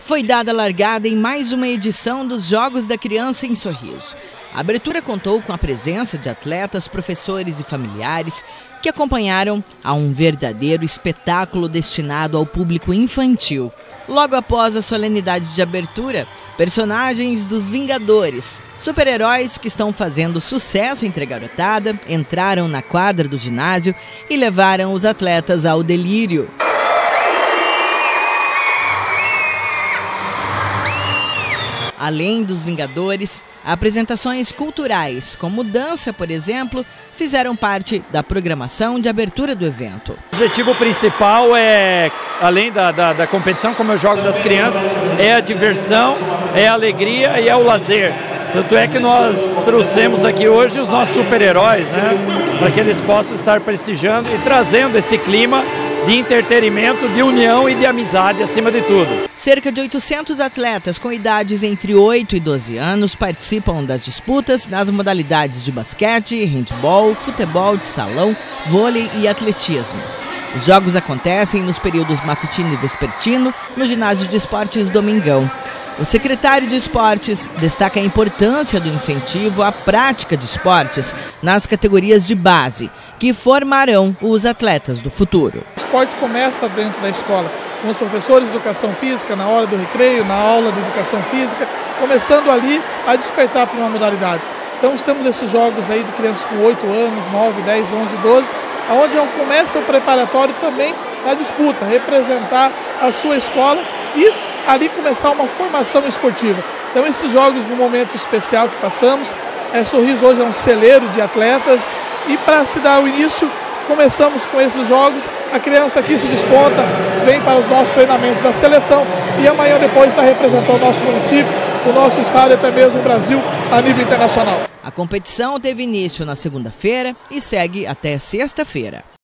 Foi dada a largada em mais uma edição dos Jogos da Criança em Sorriso. A abertura contou com a presença de atletas, professores e familiares que acompanharam a um verdadeiro espetáculo destinado ao público infantil. Logo após a solenidade de abertura, personagens dos Vingadores, super-heróis que estão fazendo sucesso entre a garotada, entraram na quadra do ginásio e levaram os atletas ao delírio. Além dos Vingadores, apresentações culturais, como dança, por exemplo, fizeram parte da programação de abertura do evento. O objetivo principal é, além da competição, como é o jogo das crianças, é a diversão, é a alegria e é o lazer. Tanto é que nós trouxemos aqui hoje os nossos super-heróis, né, para que eles possam estar prestigiando e trazendo esse clima de entretenimento, de união e de amizade acima de tudo. Cerca de 800 atletas com idades entre 8 e 12 anos participam das disputas nas modalidades de basquete, handebol, futebol de salão, vôlei e atletismo. Os jogos acontecem nos períodos matutino e vespertino no ginásio de esportes Domingão. O secretário de Esportes destaca a importância do incentivo à prática de esportes nas categorias de base, que formarão os atletas do futuro. O esporte começa dentro da escola, com os professores de educação física, na hora do recreio, na aula de educação física, começando ali a despertar para uma modalidade. Então temos esses jogos aí de crianças com 8 anos, 9, 10, 11, 12, onde começa o preparatório também na disputa, representar a sua escola e ali começar uma formação esportiva. Então esses jogos, no momento especial que passamos, Sorriso hoje é um celeiro de atletas e para se dar o início, começamos com esses jogos, a criança aqui se desponta, vem para os nossos treinamentos da seleção e amanhã depois está representando o nosso município, o nosso estado e até mesmo o Brasil a nível internacional. A competição teve início na segunda-feira e segue até sexta-feira.